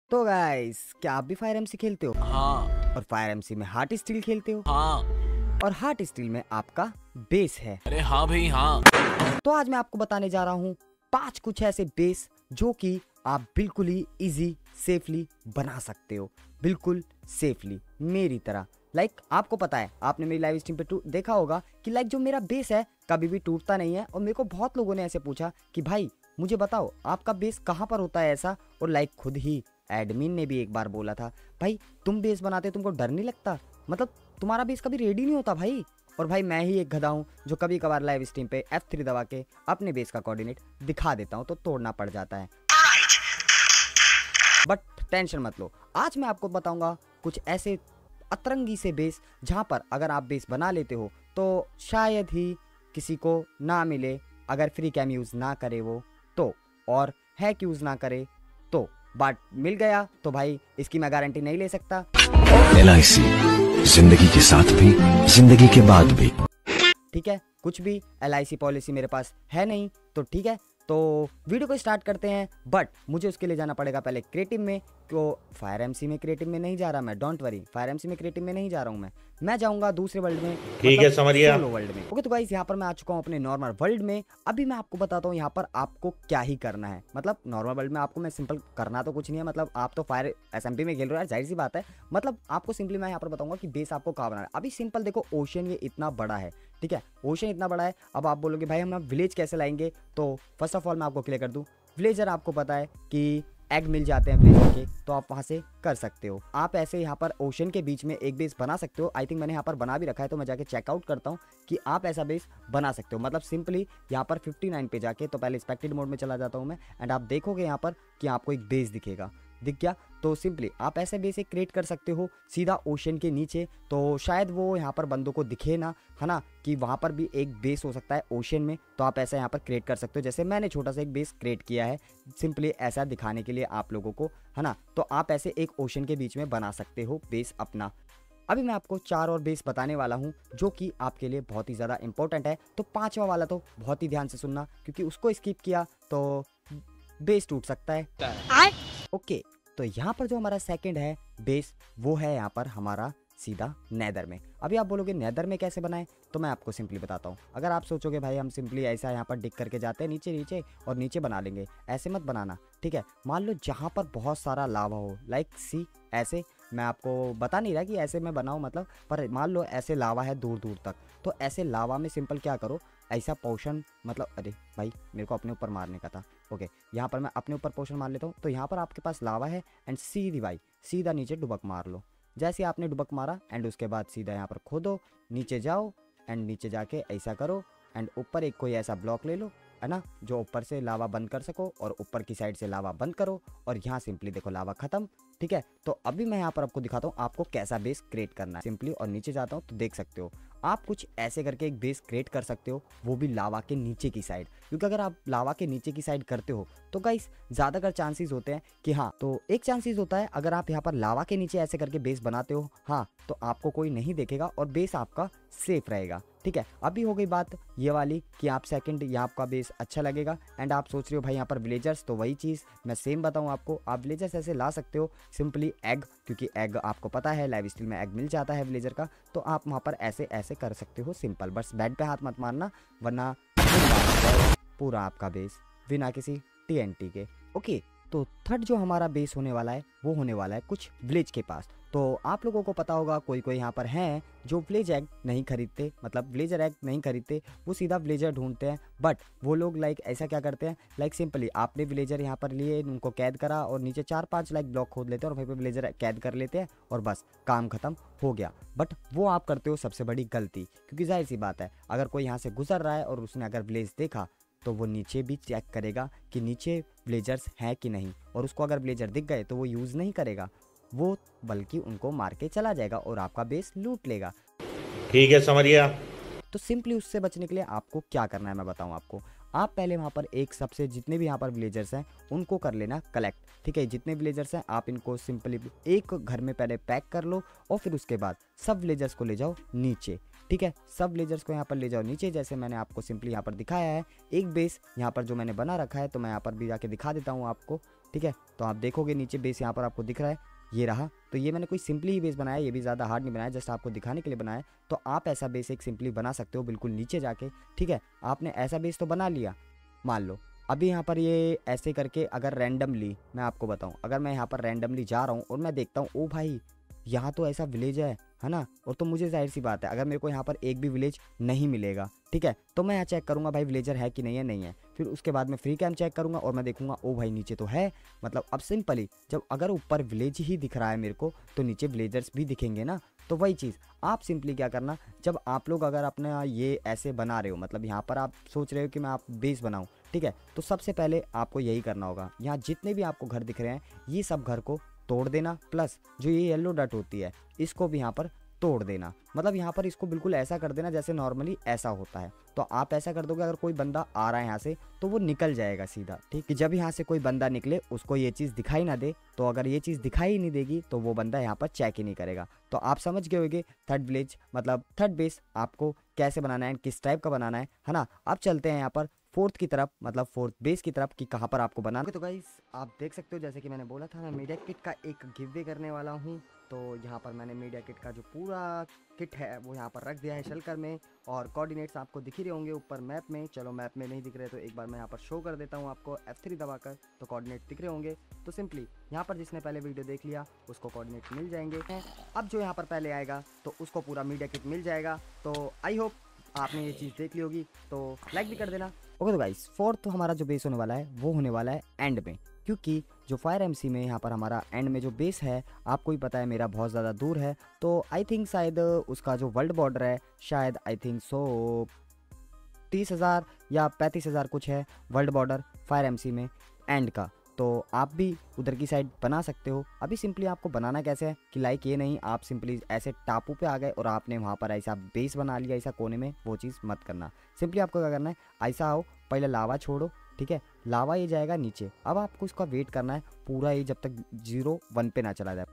तो गाइस, क्या आप भी फायर एमसी खेलते हो? हाँ। और फायर एमसी में हार्ट स्टील खेलते हो? हाँ। और हार्ट स्टील में आपका बेस है। अरे हाँ भाई हाँ। तो आज मैं आपको बताने जा रहा हूँ 5 कुछ ऐसे बेस जो कि आप बिल्कुल ही इजी सेफली बना सकते हो, बिल्कुल सेफली मेरी तरह। आपको पता है, आपने मेरी लाइव स्ट्रीम पे देखा होगा कि जो मेरा बेस है कभी भी टूटता नहीं है। और मेरे को बहुत लोगों ने ऐसे पूछा कि भाई मुझे बताओ आपका बेस कहाँ पर होता है ऐसा। और खुद ही एडमिन ने भी एक बार बोला था, भाई तुम बेस बनाते तुमको डर नहीं लगता? मतलब तुम्हारा बेस कभी रेडी नहीं होता भाई। और भाई मैं ही एक गधा हूँ जो कभी कभार लाइव स्ट्रीम पे F3 दबा के अपने बेस का कोऑर्डिनेट दिखा देता हूँ तो तोड़ना पड़ जाता है। बट टेंशन मत लो, आज मैं आपको बताऊंगा कुछ ऐसे अतरंगी से बेस जहां पर अगर आप बेस बना लेते हो तो शायद ही किसी को ना मिले, अगर फ्री कैम यूज ना करे वो तो, और हैक यूज ना करे तो। बट मिल गया तो भाई इसकी मैं गारंटी नहीं ले सकता। LIC, जिंदगी के साथ भी जिंदगी के बाद भी। ठीक है, कुछ भी LIC पॉलिसी मेरे पास है नहीं तो ठीक है। तो वीडियो को स्टार्ट करते हैं, बट मुझे उसके लिए जाना पड़ेगा पहले क्रिएटिव में। क्यों फायर एमसी में क्रिएटिव में नहीं जा रहा मैं, डोंट वरी, फायर एमसी में क्रिएटिव में नहीं जा रहा हूँ मैं जाऊंगा दूसरे वर्ल्ड में, ठीक है समझिए, सोलो वर्ल्ड में। ओके तो गाइस यहाँ पर मैं आ चुका हूँ अपने नॉर्मल वर्ल्ड में। अभी मैं आपको बताता हूँ यहाँ पर आपको क्या ही करना है। मतलब नॉर्मल वर्ल्ड में आपको मैं सिंपल करना तो कुछ नहीं है, मतलब आप तो फायर SMP में खेल रहे हो यार, जाहिर सी बात है। मतलब आपको सिंपली मैं यहाँ पर बताऊंगा कि बेस आपको कहाँ बनाना है। अभी सिंपल देखो, ओशन ये इतना बड़ा है, ठीक है, ओशन इतना बड़ा है। अब आप बोलोगे भाई हम विलेज कैसे लाएंगे, तो फर्स्ट ऑफ ऑल मैं आपको क्लियर कर दूं, विलेजर आपको पता है कि एग मिल जाते हैं विलेजर के, तो आप वहां से कर सकते हो। आप ऐसे यहाँ पर ओशन के बीच में एक बेस बना सकते हो। आई थिंक मैंने यहाँ पर बना भी रखा है, तो मैं जाके चेकआउट करता हूँ कि आप ऐसा बेस बना सकते हो। मतलब सिंपली यहाँ पर 59 पे जाके, तो पहले एक्सपेक्टेड मोड में चला जाता हूँ मैं, एंड आप देखोगे यहाँ पर कि आपको एक बेस दिखेगा, दिख गया। तो सिंपली आप ऐसे बेस एक क्रिएट कर सकते हो सीधा ओशन के नीचे। तो शायद वो यहाँ पर बंदों को दिखे ना, है ना, कि वहाँ पर भी एक बेस हो सकता है ओशन में। तो आप ऐसा यहाँ पर क्रिएट कर सकते हो, जैसे मैंने छोटा सा एक बेस क्रिएट किया है सिंपली ऐसा दिखाने के लिए आप लोगों को, है ना। तो आप ऐसे एक ओशन के बीच में बना सकते हो बेस अपना। अभी मैं आपको 4 और बेस बताने वाला हूँ जो कि आपके लिए बहुत ही ज़्यादा इंपॉर्टेंट है। तो 5वां वाला तो बहुत ही ध्यान से सुनना, क्योंकि उसको स्किप किया तो बेस टूट सकता है। ओके, तो यहाँ पर जो हमारा सेकंड है बेस, वो है यहाँ पर हमारा सीधा नेदर में। अभी आप बोलोगे नेदर में कैसे बनाएं, तो मैं आपको सिंपली बताता हूँ। अगर आप सोचोगे भाई हम सिंपली ऐसा यहाँ पर डिग करके जाते हैं नीचे नीचे और नीचे बना लेंगे, ऐसे मत बनाना, ठीक है। मान लो जहाँ पर बहुत सारा लावा हो, सी ऐसे, मैं आपको बता नहीं रहा कि ऐसे मैं बनाऊँ मतलब, पर मान लो ऐसे लावा है दूर दूर तक, तो ऐसे लावा में सिंपल क्या करो, ऐसा पोशन, मतलब अरे भाई मेरे को अपने ऊपर मारने का था। ओके, यहाँ पर मैं अपने ऊपर पोशन मार लेता हूँ। तो यहाँ पर आपके पास लावा है एंड सीधी भाई सीधा नीचे डुबक मार लो। जैसे आपने डुबक मारा एंड उसके बाद सीधा यहाँ पर खोदो, नीचे जाओ एंड नीचे जाके ऐसा करो एंड ऊपर एक कोई ऐसा ब्लॉक ले लो, है ना, जो ऊपर से लावा बंद कर सको, और ऊपर की साइड से लावा बंद करो और यहाँ सिंपली देखो लावा खत्म, ठीक है। तो अभी मैं यहाँ पर आपको दिखाता हूँ आपको कैसा बेस क्रिएट करना है सिंपली, और नीचे जाता हूँ तो देख सकते हो आप कुछ ऐसे करके एक बेस क्रिएट कर सकते हो, वो भी लावा के नीचे की साइड। क्योंकि अगर आप लावा के नीचे की साइड करते हो तो गाइस ज़्यादातर चांसेस होते हैं कि हाँ, तो एक चांसेस होता है अगर आप यहाँ पर लावा के नीचे ऐसे करके बेस बनाते हो, हाँ, तो आपको कोई नहीं देखेगा और बेस आपका सेफ रहेगा, ठीक है। अभी हो गई बात ये वाली कि आप सेकंड, यहाँ आपका बेस अच्छा लगेगा एंड आप सोच रहे हो भाई यहाँ पर विलेजर्स, तो वही चीज़ मैं सेम बताऊँ आपको। आप विलेजर्स ऐसे ला सकते हो सिंपली एग, क्योंकि एग आपको पता है लाइव स्टील में एग मिल जाता है विलेजर का, तो आप वहाँ पर ऐसे ऐसे कर सकते हो सिंपल। बस बेड पे हाथ मत मारना, वरना पूरा आपका बेस बिना किसी TNT के। ओके, तो थर्ड जो हमारा बेस होने वाला है वो होने वाला है कुछ विलेज के पास। तो आप लोगों को पता होगा कोई कोई यहाँ पर हैं जो विलेज एग नहीं खरीदते, मतलब विलेजर एग नहीं खरीदते, वो सीधा विलेजर ढूंढते हैं। बट वो लोग ऐसा क्या करते हैं, सिंपली आपने विलेजर यहाँ पर लिए, उनको कैद करा और नीचे 4-5 ब्लॉक खोद लेते हैं और वहीं पे विलेजर कैद कर लेते हैं और बस काम खत्म हो गया। बट वो आप करते हो सबसे बड़ी गलती, क्योंकि जाहिर सी बात है अगर कोई यहाँ से गुजर रहा है और उसने अगर विलेज देखा तो वो नीचे भी चेक करेगा कि नीचे विलेजर्स हैं कि नहीं, और उसको अगर विलेजर दिख गए तो वो यूज़ नहीं करेगा, वो बल्कि उनको मार के चला जाएगा और आपका बेस लूट लेगा। ठीक है समझिए। तो सिंपली उससे बचने के लिए आपको क्या करना है मैं बताऊं आपको। आप पहले वहाँ पर एक सबसे जितने भी यहाँ पर विलेजर्स हैं उनको कर लेना कलेक्ट, ठीक है। जितने विलेजर्स हैं आप इनको सिंपली एक घर में पहले पैक कर लो और फिर उसके बाद सब विलेजर्स को ले जाओ नीचे, ठीक है। सब विलेजर्स को यहाँ पर ले जाओ नीचे, जैसे मैंने आपको सिंपली यहाँ पर दिखाया है। एक बेस यहाँ पर जो मैंने बना रखा है, तो मैं यहाँ पर भी जाके दिखा देता हूँ आपको। ठीक है। तो आप देखोगे नीचे बेस यहाँ पर आपको दिख रहा है, ये रहा। तो ये मैंने कोई सिंपली ही बेस बनाया, ये भी ज़्यादा हार्ड नहीं बनाया, जस्ट आपको दिखाने के लिए बनाया। तो आप ऐसा बेस एक सिंपली बना सकते हो बिल्कुल नीचे जाके, ठीक है। आपने ऐसा बेस तो बना लिया, मान लो अभी यहाँ पर ये ऐसे करके अगर रैंडमली मैं आपको बताऊँ, अगर मैं यहाँ पर रैंडमली जा रहा हूँ और मैं देखता हूँ ओ भाई यहाँ तो ऐसा विलेज है ना, और तो मुझे जाहिर सी बात है अगर मेरे को यहाँ पर एक भी विलेज नहीं मिलेगा, ठीक है, तो मैं यहाँ चेक करूँगा भाई विलेजर है कि नहीं है, नहीं है। फिर उसके बाद मैं फ्री कैम चेक करूँगा और मैं देखूंगा ओ भाई नीचे तो है। मतलब अब सिंपली जब अगर ऊपर विलेज ही दिख रहा है मेरे को, तो नीचे विलेजर्स भी दिखेंगे ना। तो वही चीज़ आप सिंपली क्या करना, जब आप लोग अगर अपना ये ऐसे बना रहे हो, मतलब यहाँ पर आप सोच रहे हो कि मैं आप बेस बनाऊँ, ठीक है, तो सबसे पहले आपको यही करना होगा, यहाँ जितने भी आपको घर दिख रहे हैं ये सब घर को तोड़ देना, प्लस जो ये येलो डट होती है इसको भी यहाँ पर तोड़ देना। मतलब यहाँ पर इसको बिल्कुल ऐसा कर देना जैसे नॉर्मली ऐसा होता है। तो आप ऐसा कर दोगे, अगर कोई बंदा आ रहा है यहाँ से तो वो निकल जाएगा सीधा, ठीक है। जब यहाँ से कोई बंदा निकले उसको ये चीज़ दिखाई ना दे, तो अगर ये चीज़ दिखाई नहीं देगी तो वो बंदा यहाँ पर चेक ही नहीं करेगा। तो आप समझ गए होंगे थर्ड विलेज मतलब थर्ड बेस आपको कैसे बनाना है, किस टाइप का बनाना है ना। अब चलते हैं यहाँ पर फोर्थ की तरफ, मतलब फोर्थ बेस की तरफ कि कहाँ पर आपको बनाना है। तो गाइस आप देख सकते हो जैसे कि मैंने बोला था मैं मीडिया किट का एक गिव वे करने वाला हूँ। तो यहाँ पर मैंने मीडिया किट का जो पूरा किट है वो यहाँ पर रख दिया है शलकर में, और कोऑर्डिनेट्स आपको दिख ही रहे होंगे ऊपर मैप में। चलो मैप में नहीं दिख रहे तो एक बार मैं यहाँ पर शो कर देता हूँ आपको F3 दबाकर, तो कोऑर्डिनेट दिख रहे होंगे। तो सिंपली यहाँ पर जिसने पहले वीडियो देख लिया उसको कोऑर्डिनेट मिल जाएंगे। अब जो यहाँ पर पहले आएगा तो उसको पूरा मीडिया किट मिल जाएगा। तो आई होप आपने ये चीज़ देख ली होगी, तो लाइक भी कर देना। ओके तो गाइस फोर्थ तो हमारा जो बेस होने वाला है वो होने वाला है एंड में, क्योंकि जो फायर एमसी में यहाँ पर हमारा एंड में जो बेस है आपको ही पता है मेरा बहुत ज़्यादा दूर है। तो आई थिंक शायद उसका जो वर्ल्ड बॉर्डर है शायद आई थिंक सो 30,000 या 35,000 कुछ है वर्ल्ड बॉर्डर फायर एमसी में एंड का। तो आप भी उधर की साइड बना सकते हो। अभी सिंपली आपको बनाना कैसे है कि लाइक ये नहीं आप सिंपली ऐसे टापू पे आ गए और आपने वहाँ पर ऐसा बेस बना लिया ऐसा कोने में, वो चीज़ मत करना। सिंपली आपको क्या करना है, ऐसा आओ पहले लावा छोड़ो, ठीक है, लावा ये जाएगा नीचे। अब आपको इसका वेट करना है पूरा ये जब तक 0-1 पे ना चला जाए।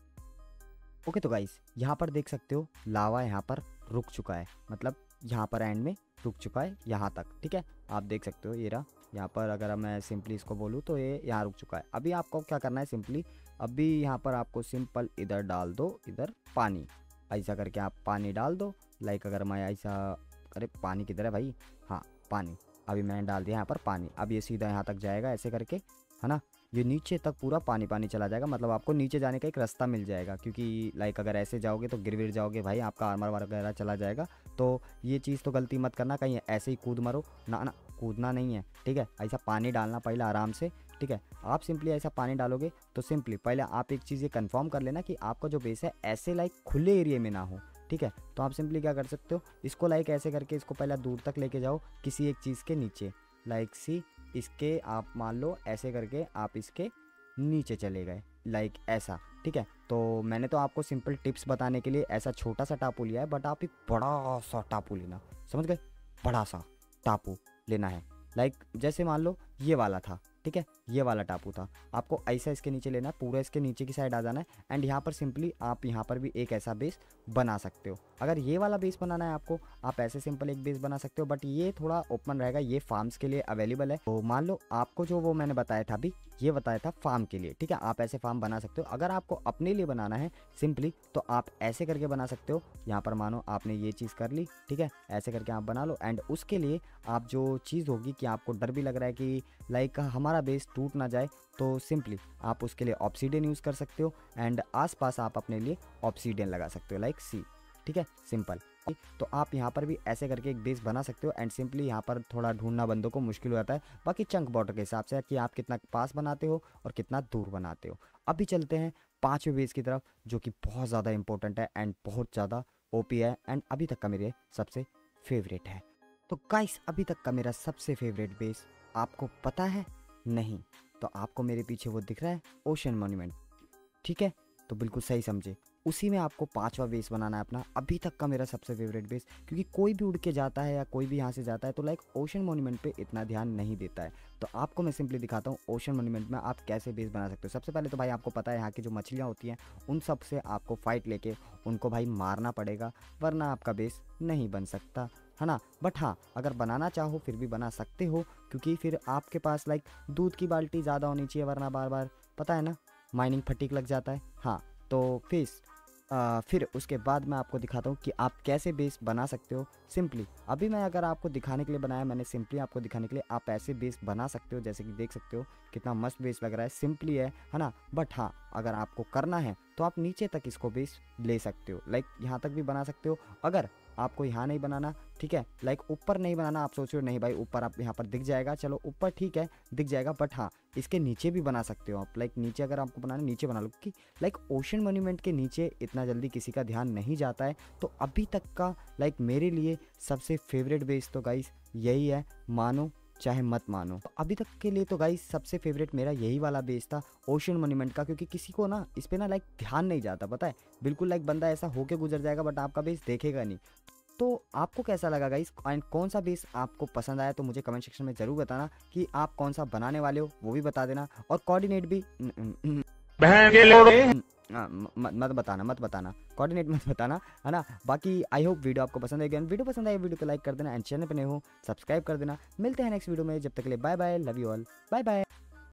ओके तो गाइस यहाँ पर देख सकते हो लावा यहाँ पर रुक चुका है, मतलब यहाँ पर एंड में रुक चुका है यहाँ तक, ठीक है। आप देख सकते हो ये रहा यहाँ पर, अगर मैं सिंपली इसको बोलूँ तो ये यहाँ रुक चुका है। अभी आपको क्या करना है, सिंपली अभी यहाँ पर आपको सिंपल इधर डाल दो, इधर पानी, ऐसा करके आप पानी डाल दो। लाइक अगर मैं ऐसा, अरे पानी किधर है भाई, हाँ पानी, अभी मैंने डाल दिया यहाँ पर पानी। अब ये सीधा यहाँ तक जाएगा ऐसे करके, है ना, ये नीचे तक पूरा पानी पानी चला जाएगा। मतलब आपको नीचे जाने का एक रास्ता मिल जाएगा, क्योंकि लाइक अगर ऐसे जाओगे तो गिर जाओगे भाई, आपका आर्मर वगैरह चला जाएगा। तो ये चीज़ तो गलती मत करना, कहीं ऐसे ही कूद मरो ना, ना कूदना नहीं है, ठीक है। ऐसा पानी डालना पहले आराम से, ठीक है। आप सिंपली ऐसा पानी डालोगे तो सिंपली पहले आप एक चीज़ ये कंफर्म कर लेना कि आपका जो बेस है ऐसे लाइक खुले एरिया में ना हो, ठीक है। तो आप सिंपली क्या कर सकते हो, इसको लाइक ऐसे करके इसको पहले दूर तक लेके जाओ किसी एक चीज़ के नीचे, लाइक सी इसके आप मान लो ऐसे करके आप इसके नीचे चले गए लाइक ऐसा, ठीक है। तो मैंने तो आपको सिंपल टिप्स बताने के लिए ऐसा छोटा सा टापू लिया है, बट आप एक बड़ा सा टापू लेना, समझ गए, बड़ा सा टापू लेना है। लाइक जैसे मान लो ये वाला था, ठीक है, ये वाला टापू था, आपको ऐसा इसके नीचे लेना है, पूरा इसके नीचे की साइड आ जाना है। एंड यहाँ पर सिंपली आप यहाँ पर भी एक ऐसा बेस बना सकते हो। अगर ये वाला बेस बनाना है आपको, आप ऐसे सिंपल एक बेस बना सकते हो, बट ये थोड़ा ओपन रहेगा, ये फार्म्स के लिए अवेलेबल है। तो मान लो आपको जो वो मैंने बताया था अभी, ये बताया था फार्म के लिए, ठीक है, आप ऐसे फार्म बना सकते हो। अगर आपको अपने लिए बनाना है सिंपली, तो आप ऐसे करके बना सकते हो। यहाँ पर मानो आपने ये चीज़ कर ली, ठीक है, ऐसे करके आप बना लो। एंड उसके लिए आप जो चीज़ होगी कि आपको डर भी लग रहा है कि लाइक हमारा बेस टूट ना जाए, तो सिंपली आप उसके लिए ऑब्सीडियन यूज़ कर सकते हो। एंड आसपास आप अपने लिए ऑब्सीडियन लगा सकते हो लाइक सी, ठीक है, सिंपल। तो आप यहाँ पर भी ऐसे करके एक बेस बना सकते हो। एंड सिंपली यहाँ पर थोड़ा ढूंढना बंदों को मुश्किल हो जाता है, बाकी चंक बॉर्डर के हिसाब से कि आप कितना पास बनाते हो और कितना दूर बनाते हो। अभी चलते हैं पांचवें बेस की तरफ, जो कि बहुत ज़्यादा इंपॉर्टेंट है एंड बहुत ज़्यादा ओपी है एंड अभी तक का मेरे सबसे फेवरेट है। तो गाइस अभी तक का मेरा सबसे फेवरेट बेस आपको पता है? नहीं तो आपको मेरे पीछे वो दिख रहा है ओशन मॉन्यूमेंट, ठीक है, तो बिल्कुल सही समझे, उसी में आपको पांचवा बेस बनाना है अपना। अभी तक का मेरा सबसे फेवरेट बेस, क्योंकि कोई भी उड़ के जाता है या कोई भी यहाँ से जाता है तो लाइक ओशन मॉन्यूमेंट पे इतना ध्यान नहीं देता है। तो आपको मैं सिंपली दिखाता हूँ ओशन मॉन्यूमेंट में आप कैसे बेस बना सकते हो। सबसे पहले तो भाई आपको पता है यहाँ की जो मछलियाँ होती हैं उन सब से आपको फाइट लेके उनको भाई मारना पड़ेगा, वरना आपका बेस नहीं बन सकता। है ना। बट हाँ, अगर बनाना चाहो फिर भी बना सकते हो, क्योंकि फिर आपके पास लाइक दूध की बाल्टी ज़्यादा होनी चाहिए, वरना बार बार पता है ना माइनिंग फटीक लग जाता है। हाँ, तो फिर उसके बाद मैं आपको दिखाता हूँ कि आप कैसे बेस बना सकते हो सिंपली। अभी मैं अगर आपको दिखाने के लिए बनाया, मैंने सिंपली आपको दिखाने के लिए, आप ऐसे बेस बना सकते हो। जैसे कि देख सकते हो कितना मस्त बेस लग रहा है, सिंपली है ना। बट हाँ, अगर आपको करना है तो आप नीचे तक इसको बेस ले सकते हो, लाइक यहाँ तक भी बना सकते हो। अगर आपको यहाँ नहीं बनाना, ठीक है, लाइक ऊपर नहीं बनाना, आप सोच रहे हो नहीं भाई ऊपर आप यहाँ पर दिख जाएगा, चलो ऊपर ठीक है दिख जाएगा, बट हाँ इसके नीचे भी बना सकते हो आप। लाइक नीचे अगर आपको बनाना नीचे बना लो, कि लाइक ओशन मॉन्यूमेंट के नीचे इतना जल्दी किसी का ध्यान नहीं जाता है। तो अभी तक का लाइक मेरे लिए सबसे फेवरेट बेस तो गाइस यही है, मानो चाहे मत मानो। तो अभी तक के लिए तो गाइस सबसे फेवरेट मेरा यही वाला बेस था, ओशन मॉन्यूमेंट का, क्योंकि किसी को ना इस पे ना लाइक ध्यान नहीं जाता, पता है, बिल्कुल लाइक बंदा ऐसा होके गुजर जाएगा बट आपका बेस देखेगा नहीं। तो आपको कैसा लगा गाइस, एंड कौन सा बेस आपको पसंद आया, तो मुझे कमेंट सेक्शन में ज़रूर बताना कि आप कौन सा बनाने वाले हो, वो भी बता देना। और कोऑर्डिनेट भी मत बताना कोऑर्डिनेट मत बताना, है ना। बाकी आई होप वीडियो आपको पसंद आएगी, वीडियो पसंद आए वीडियो को लाइक कर देना, एंड चैनल पर नए हो सब्सक्राइब कर देना। मिलते हैं नेक्स्ट वीडियो में, जब तक के लिए bye bye, love you all, bye bye.